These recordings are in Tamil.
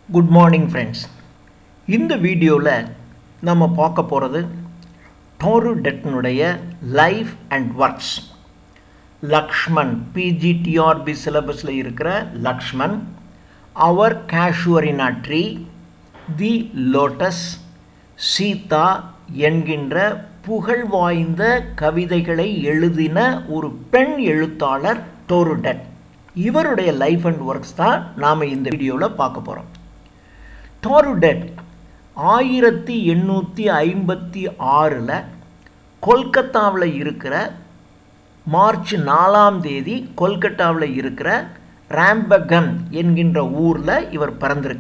Good morning friends. இந்த வீடியோல நம்ம பார்க்க போறது Toru Dutt உடைய life and works. Lakshman PGTRB சிலபஸ்ல இருக்கிற Lakshman, Our Casuarina Tree, The Lotus, Sita என்கின்ற புகழ் வாய்ந்த கவிதைகளை எழுதின ஒரு பெண் எழுத்தாளர் Toru Dutt. இவருடைய லைஃப் அண்ட் வர்க்ஸ் தான் நாம இந்த வீடியோல பார்க்க போறோம். Toru Dutt 1856ல கொல்கத்தாவில் இருக்கிற மார்ச் 4ஆம் தேதி கொல்கத்தாவில் இருக்கிற ராம்பகன் என்கின்ற ஊரில் இவர்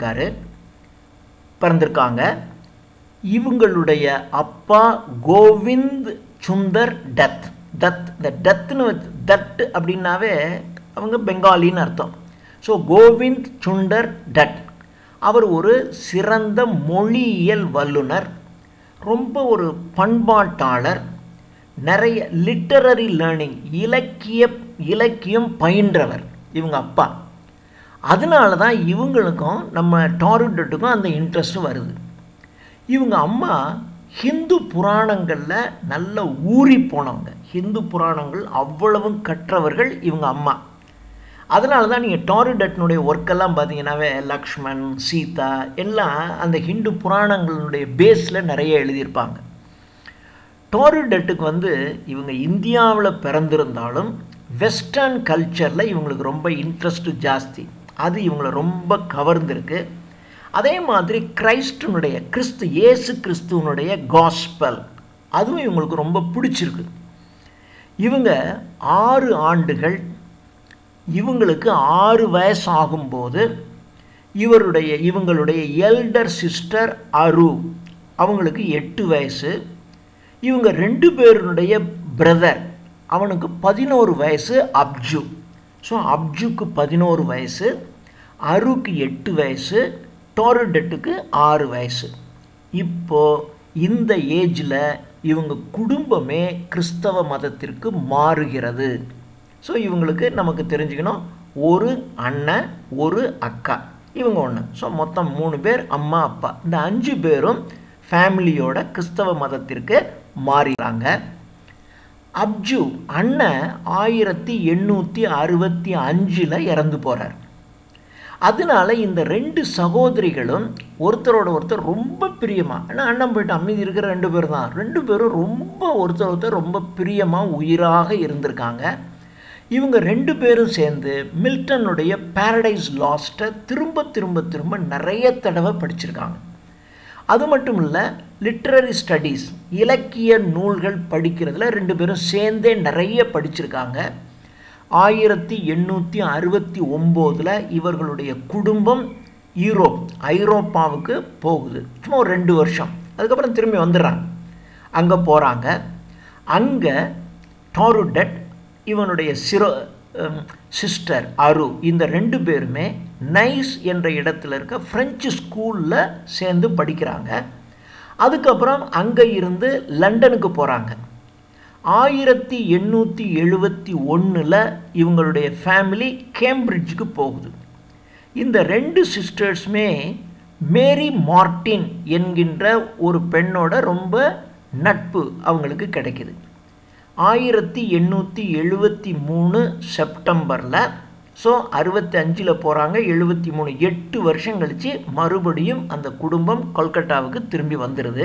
பிறந்திருக்காங்க. இவங்களுடைய அப்பா கோவிந்த் சுந்தர் டத். இந்த டத் அப்படின்னாவே அவங்க பெங்காலின்னு அர்த்தம். ஸோ கோவிந்த் சுந்தர் டட் அவர் ஒரு சிறந்த மொழியியல் வல்லுனர், ரொம்ப ஒரு பண்பாட்டாளர், நிறைய லிட்டரரி லேர்னிங் இலக்கியம் பயின்றவர் இவங்க அப்பா. அதனால தான் இவங்களுக்கும் நம்ம Toru Duttக்கும் அந்த இன்ட்ரெஸ்ட் வருது. இவங்க அம்மா ஹிந்து புராணங்களில் நல்ல ஊறி போனவங்க. ஹிந்து புராணங்கள் அவ்வளவும் கற்றவர்கள் இவங்க அம்மா. அதனால தான் நீங்கள் Toru Duttனுடைய ஒர்க்கெல்லாம் பார்த்தீங்கன்னாவே லக்ஷ்மன், சீதா எல்லாம் அந்த ஹிந்து புராணங்களுடைய பேஸில் நிறைய எழுதியிருப்பாங்க. Toru Duttக்கு இவங்க இந்தியாவில் பிறந்திருந்தாலும் வெஸ்டர்ன் கல்ச்சரில் இவங்களுக்கு ரொம்ப இன்ட்ரெஸ்ட் ஜாஸ்தி. அது இவங்களை ரொம்ப கவர்ந்திருக்கு. அதே மாதிரி இயேசு கிறிஸ்துவனுடைய காஸ்பல் அதுவும் இவங்களுக்கு ரொம்ப பிடிச்சிருக்கு. இவங்க 6 ஆண்டுகள், இவங்களுக்கு 6 வயசு ஆகும்போது இவங்களுடைய எல்டர் சிஸ்டர் அரு அவங்களுக்கு 8 வயசு. இவங்க 2 பேருடைய பிரதர், அவனுக்கு 11 வயசு அப்ஜு. ஸோ அப்ஜுக்கு 11 வயசு, அருக்கு 8 வயசு, Toru Duttக்கு 6 வயசு. இப்போது இந்த ஏஜில் இவங்க குடும்பமே கிறிஸ்தவ மதத்திற்கு மாறுகிறது. ஸோ இவங்களுக்கு நமக்கு தெரிஞ்சுக்கணும், ஒரு அண்ணன் ஒரு அக்கா, இவங்க ஒன்று. ஸோ மொத்தம் 3 பேர், அம்மா அப்பா. இந்த 5 பேரும் ஃபேமிலியோட கிறிஸ்தவ மதத்திற்கு மாறிறாங்க. அப்ஜு அண்ணன் 1865ல் இறந்து போகிறார். அதனால இந்த 2 சகோதரிகளும் ஒருத்தரோட ஒருத்தர் ரொம்ப பிரியமாக, ஏன்னா அண்ணன் போயிட்டு அமைதி இருக்கிற 2 பேர் தான், 2 பேரும் ரொம்ப ஒருத்தர் ரொம்ப பிரியமாக உயிராக இருந்திருக்காங்க. இவங்க 2 பேரும் சேர்ந்து மில்டனுடைய பாரடைஸ் லாஸ்ட்டை திரும்ப நிறைய தடவை படிச்சிருக்காங்க. அது மட்டும் இல்லை, லிட்ரரி ஸ்டடீஸ் இலக்கிய நூல்கள் படிக்கிறதுல 2 பேரும் சேர்ந்தே நிறைய படிச்சிருக்காங்க. 1869ல் இவர்களுடைய குடும்பம் ஐரோப்பாவுக்கு போகுது. சும்மா ஒரு 2 வருஷம், அதுக்கப்புறம் திரும்பி வந்துடுறாங்க. அங்கே போகிறாங்க. அங்கே Toru Dutt இவனுடைய சிஸ்டர் அரு, இந்த 2 பேருமே நைஸ் என்ற இடத்துல இருக்க ஃப்ரெஞ்சு ஸ்கூலில் சேர்ந்து படிக்கிறாங்க. அதுக்கப்புறம் அங்கே இருந்து லண்டனுக்கு போகிறாங்க. 1871ல் இவங்களுடைய ஃபேமிலி கேம்பிரிட்ஜுக்கு போகுது. இந்த 2 சிஸ்டர்ஸுமே மேரி மார்ட்டின் என்கின்ற ஒரு பெண்ணோட ரொம்ப நட்பு அவங்களுக்கு கிடைக்கிது. 1873 செப்டம்பரில், ஸோ 65ல் போகிறாங்க, 73 8 வருஷம் கழித்து மறுபடியும் அந்த குடும்பம் கொல்கத்தாவுக்கு திரும்பி வந்துடுது.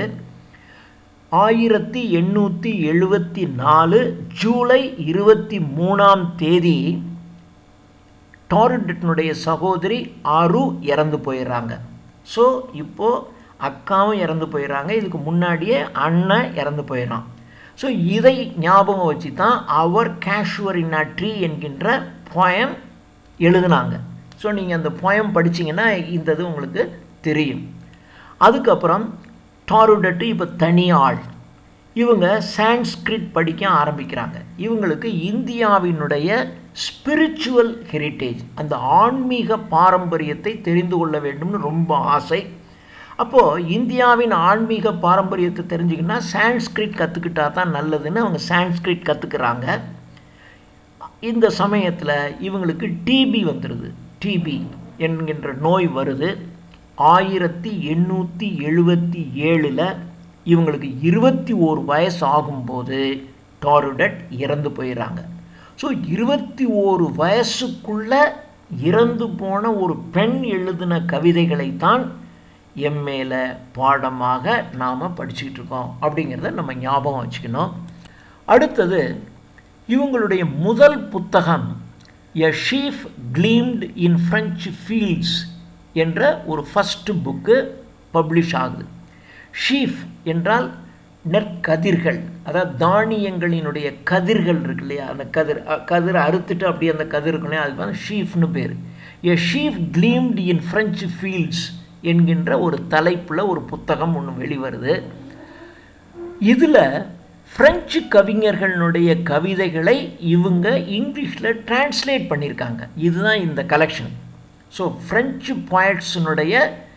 1874 ஜூலை 23ஆம் தேதி Toru Duttனுடைய சகோதரி அரு இறந்து போயிடுறாங்க. ஸோ இப்போது அக்காவும் இறந்து போயிடுறாங்க. இதுக்கு முன்னாடியே அண்ணன் இறந்து போயிடறான். ஸோ இதை ஞாபகம் வச்சு தான் அவர் Casuarina Tree என்கின்ற போயம் எழுதினாங்க. ஸோ நீங்கள் அந்த போயம் படிச்சிங்கன்னா இந்த இது உங்களுக்கு தெரியும். அதுக்கப்புறம் Toru Dutt இப்போ தனி ஆள். இவங்க சான்ஸ்கிரிட் படிக்க ஆரம்பிக்கிறாங்க. இவங்களுக்கு இந்தியாவினுடைய ஸ்பிரிச்சுவல் ஹெரிட்டேஜ், அந்த ஆன்மீக பாரம்பரியத்தை தெரிந்து கொள்ள வேண்டும்னு ரொம்ப ஆசை. அப்போது இந்தியாவின் ஆன்மீக பாரம்பரியத்தை தெரிஞ்சுக்கின்னா சான்ஸ்கிரிட் கற்றுக்கிட்டா தான் நல்லதுன்னு அவங்க சான்ஸ்கிரிட் கற்றுக்கிறாங்க. இந்த சமயத்தில் இவங்களுக்கு டிபி வந்துடுது. டிபி என்கின்ற நோய் வருது. 1877 இவங்களுக்கு 21 வயசு ஆகும்போது டாரு டட் இறந்து போயிடுறாங்க. ஸோ 21 வயசுக்குள்ள இறந்து போன ஒரு பெண் எழுதின கவிதைகளைத்தான் எம்ஏல பாடமாக நாம் படிச்சுக்கிட்டு இருக்கோம் அப்படிங்கிறத நம்ம ஞாபகம் வச்சுக்கணும். அடுத்தது இவங்களுடைய முதல் புத்தகம் a sheaf gleaned in French fields என்ற ஒரு ஃபஸ்ட்டு புக்கு பப்ளிஷ் ஆகுது. ஷீப் என்றால் நெற்கதிர்கள், அதாவது தானியங்களினுடைய கதிர்கள் இருக்கு இல்லையா, அந்த கதிரை அறுத்துட்டு அப்படியே அந்த கதிர் இருக்கு இல்லையா, அதுக்கு வந்து ஷீஃப்னு பேர். A sheaf gleaned in French fields என்கின்ற ஒரு தலைப்பில் ஒரு புத்தகம் ஒன்று வெளிவருது. இதில் ஃப்ரெஞ்சு கவிஞர்களுடைய கவிதைகளை இவங்க இங்கிலீஷில் டிரான்ஸ்லேட் பண்ணியிருக்காங்க. இதுதான் இந்த கலெக்ஷன். ஸோ ஃப்ரெஞ்சு பாய்ட்ஸினுடைய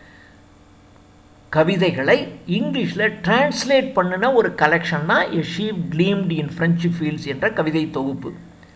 கவிதைகளை இங்கிலீஷில் டிரான்ஸ்லேட் பண்ணின ஒரு கலெக்ஷன் தான் a sheaf gleaned in French fields என்ற கவிதை தொகுப்பு.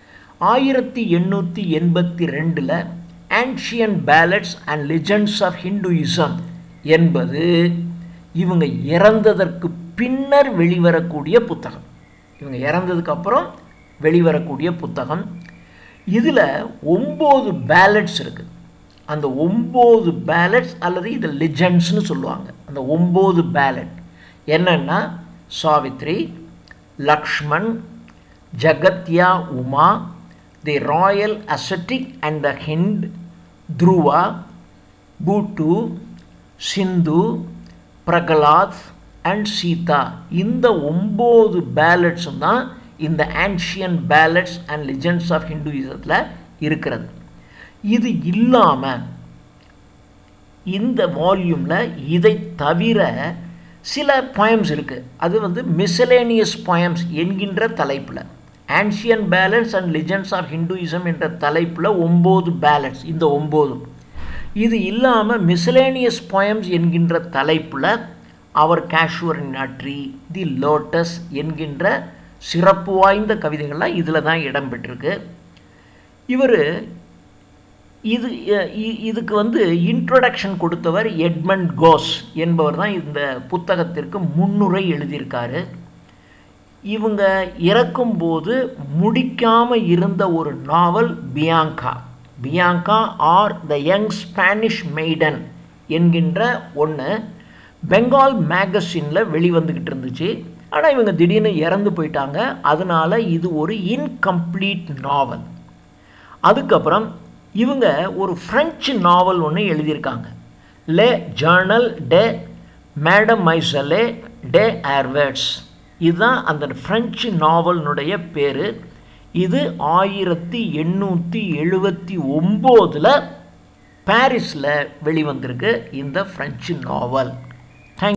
1882 ancient ballads and legends of Hinduism என்பது இவங்க இறந்ததற்கு பின்னர் வெளிவரக்கூடிய புத்தகம். இவங்க இறந்ததுக்கு அப்புறம் வெளிவரக்கூடிய புத்தகம். இதில் 9 பேலட்ஸ் இருக்குது. அந்த 9 பேலட்ஸ் அல்லது இது லெஜெண்ட்ஸ்னு சொல்லுவாங்க. அந்த 9 பேலட் என்னன்னா Savitri, Lakshman, Jogadhya Uma, the royal ascetic and the hind, Dhruva, Buttoo, Sindhu, Pralhad and Sita. இந்த 9 பேலட்ஸும் தான் இந்த ancient ballads and legends of ஹிந்துயிசத்தில் இருக்கிறது. இது இல்லாமல் இந்த வால்யூமில் இதை தவிர சில poems இருக்குது. அது வந்து மிசலேனியஸ் poems என்கின்ற தலைப்பில் ancient ballads and legends of Hinduism என்ற தலைப்பில் 9 பேலட்ஸ். இந்த 9 இது இல்லாமல் மிசலேனியஸ் poems என்கின்ற தலைப்பில் அவர் கேஷுவரின் ட்ரீ, தி லோட்டஸ் என்கின்ற சிறப்பு வாய்ந்த கவிதைகள்லாம் இதில் தான் இடம்பெற்றிருக்கு. இவர் இதுக்கு வந்து இன்ட்ரோடக்ஷன் கொடுத்தவர் எட்மண்ட் கோஸ் என்பவர் தான் இந்த புத்தகத்திற்கு முன்னுரை எழுதியிருக்காரு. இவங்க இறக்கும்போது முடிக்காமல் இருந்த ஒரு novel Bianca or the young Spanish maiden என்கின்ற ஒன்று பெங்கால் மேகசினில் வெளிவந்துக்கிட்டு இருந்துச்சு. ஆனால் இவங்க திடீர்னு இறந்து போயிட்டாங்க. அதனால் இது ஒரு இன்கம்ப்ளீட் நாவல். அதுக்கப்புறம் இவங்க ஒரு ஃப்ரெஞ்சு நாவல் ஒன்று எழுதியிருக்காங்க, லே ஜர்னல் டே மேடமைசலே டே ஏர்வேர்ட்ஸ். இதுதான் அந்த ஃப்ரெஞ்சு நாவலினுடைய பேர். இது 1879 பாரிஸில் வெளிவந்திருக்கு இந்த ஃப்ரெஞ்சு நாவல்.